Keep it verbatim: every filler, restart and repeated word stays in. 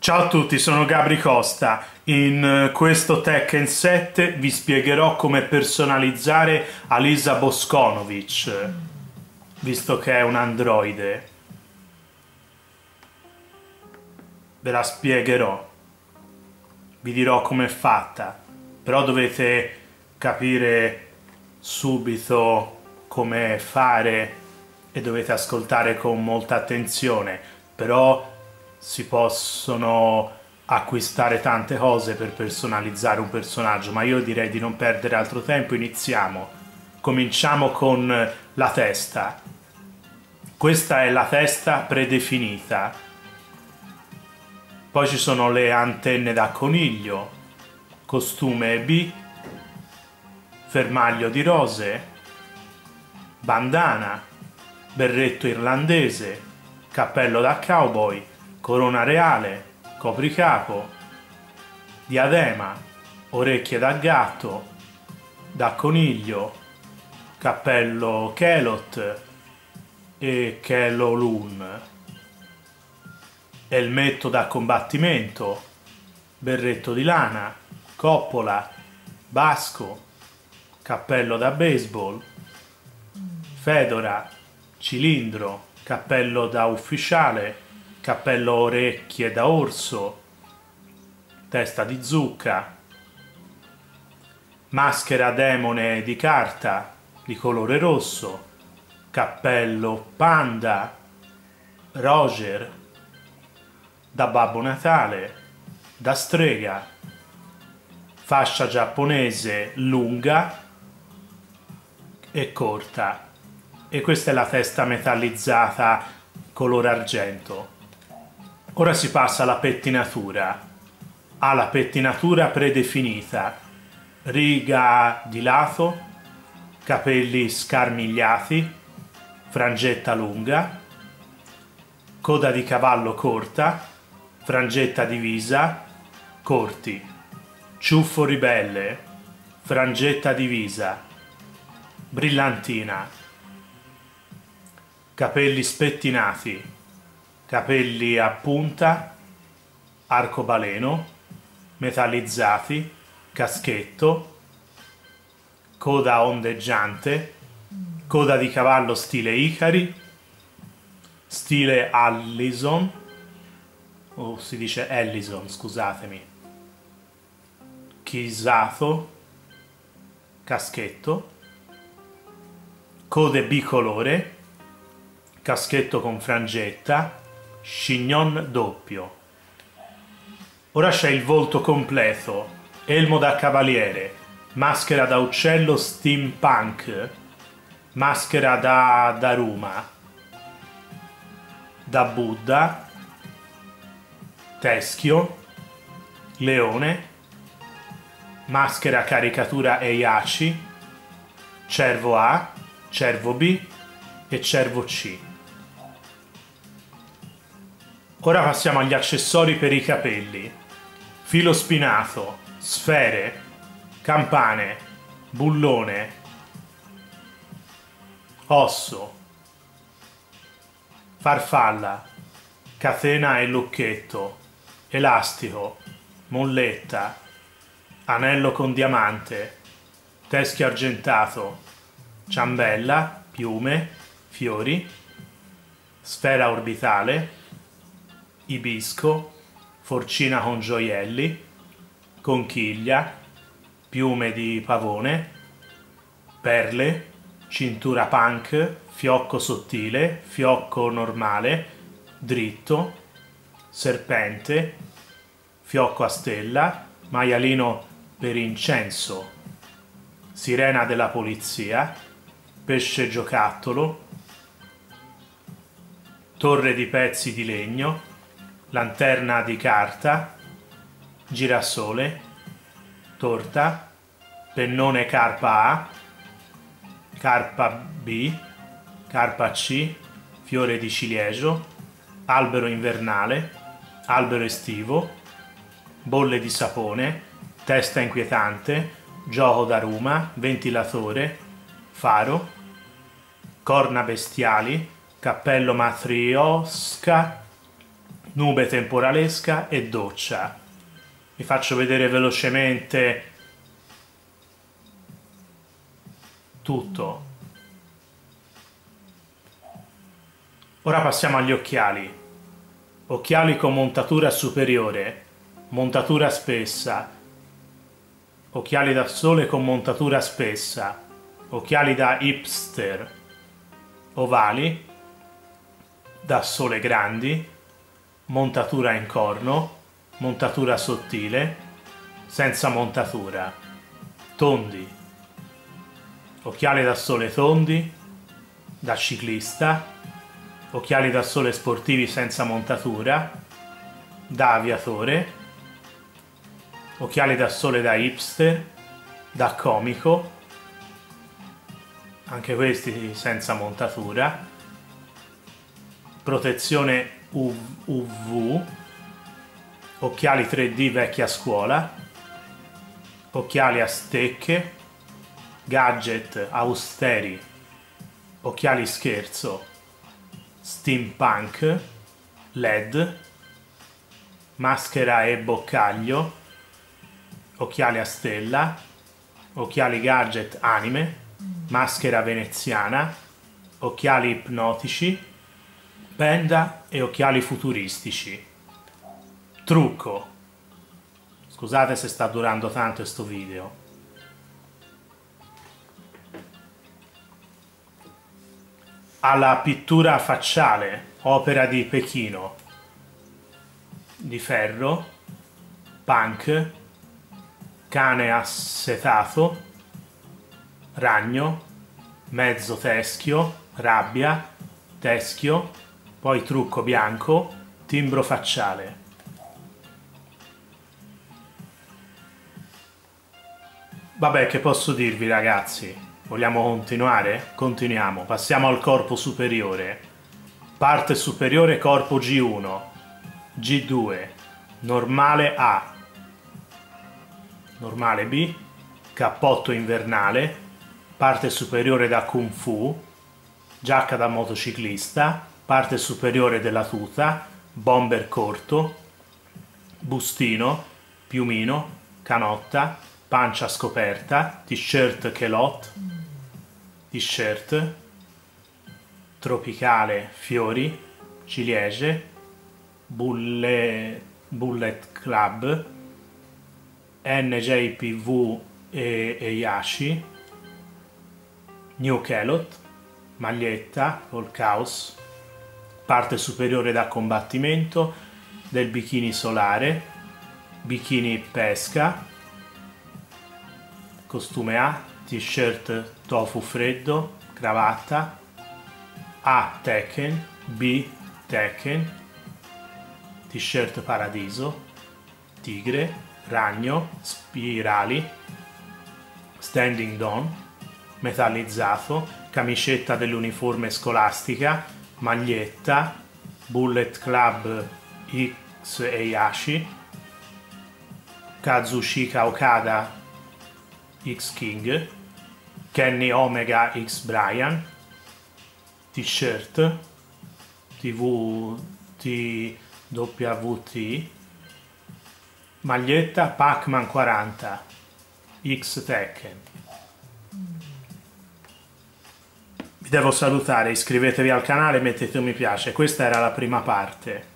Ciao a tutti, sono Gabri Costa. In questo Tekken sette vi spiegherò come personalizzare Alisa Bosconovic, visto che è un androide. Ve la spiegherò, vi dirò com'è fatta, però dovete capire subito come fare e dovete ascoltare con molta attenzione, però si possono acquistare tante cose per personalizzare un personaggio, ma io direi di non perdere altro tempo. Iniziamo. Cominciamo con la testa. Questa è la testa predefinita. Poi ci sono le antenne da coniglio, costume B, fermaglio di rose, bandana, berretto irlandese, cappello da cowboy, corona reale, copricapo, diadema, orecchie da gatto, da coniglio, cappello Kelot e Kelolun, elmetto da combattimento, berretto di lana, coppola, basco, cappello da baseball, fedora, cilindro, cappello da ufficiale, cappello orecchie da orso, testa di zucca, maschera demone di carta di colore rosso, cappello panda, Roger, da Babbo Natale, da strega, fascia giapponese lunga e corta, e questa è la testa metallizzata color argento. Ora si passa alla pettinatura. Ha la pettinatura predefinita, riga di lato, capelli scarmigliati, frangetta lunga, coda di cavallo corta, frangetta divisa, corti, ciuffo ribelle, frangetta divisa, brillantina, capelli spettinati, capelli a punta, arcobaleno, metallizzati, caschetto, coda ondeggiante, coda di cavallo stile Icari, stile Allison, o si dice Ellison, scusatemi, chisato, caschetto, code bicolore, caschetto con frangetta, chignon doppio. Ora c'è il volto completo, elmo da cavaliere, maschera da uccello steampunk, maschera da Daruma, da Buddha, teschio, leone, maschera caricatura Heihachi, cervo A, cervo B e cervo C. Ora passiamo agli accessori per i capelli. Filo spinato, sfere, campane, bullone, osso, farfalla, catena e lucchetto, elastico, molletta, anello con diamante, teschio argentato, ciambella, piume, fiori, sfera orbitale, ibisco, forcina con gioielli, conchiglia, piume di pavone, perle, cintura punk, fiocco sottile, fiocco normale, dritto, serpente, fiocco a stella, maialino per incenso, sirena della polizia, pesce giocattolo, torre di pezzi di legno, lanterna di carta, girasole, torta, pennone carpa A, carpa B, carpa C, fiore di ciliegio, albero invernale, albero estivo, bolle di sapone, testa inquietante, gioco da ruma, ventilatore, faro, corna bestiali, cappello matriosca, nube temporalesca e doccia. Vi faccio vedere velocemente tutto. Ora passiamo agli occhiali. Occhiali con montatura superiore, montatura spessa, occhiali da sole con montatura spessa, occhiali da hipster, ovali, da sole grandi, montatura in corno, montatura sottile, senza montatura, tondi, occhiali da sole tondi, da ciclista, occhiali da sole sportivi senza montatura, da aviatore, occhiali da sole da hipster, da comico, anche questi senza montatura, protezione U V, occhiali tre D vecchia scuola, occhiali a stecche, gadget austeri, occhiali scherzo, steampunk, L E D, maschera e boccaglio, occhiali a stella, occhiali gadget anime, maschera veneziana, occhiali ipnotici, penda e occhiali futuristici. Trucco. Scusate se sta durando tanto questo video. Alla pittura facciale, opera di Pechino, di ferro, punk, cane assetato, ragno, mezzo teschio, rabbia, teschio, poi trucco bianco, timbro facciale. Vabbè, che posso dirvi ragazzi? Vogliamo continuare? Continuiamo. Passiamo al corpo superiore. Parte superiore corpo G uno, G due, normale A, normale B, cappotto invernale, parte superiore da Kung Fu, giacca da motociclista, parte superiore della tuta, bomber corto, bustino, piumino, canotta, pancia scoperta, t-shirt culotte, t-shirt, tropicale fiori, ciliegie, bullet, bullet club, N J P V e, e Yashi, new calot, maglietta col caos, parte superiore da combattimento del bikini solare, bikini pesca, costume A, t-shirt tofu freddo, cravatta, A Tekken, B Tekken, t-shirt paradiso, tigre, ragno, spirali, standing dawn, metallizzato, camicetta dell'uniforme scolastica, maglietta, bullet club X e Yashi, Kazushika Okada X King, Kenny Omega X Brian, t-shirt T V T W T, maglietta Pac-Man quaranta X Tekken. Vi devo salutare, iscrivetevi al canale e mettete un mi piace. Questa era la prima parte.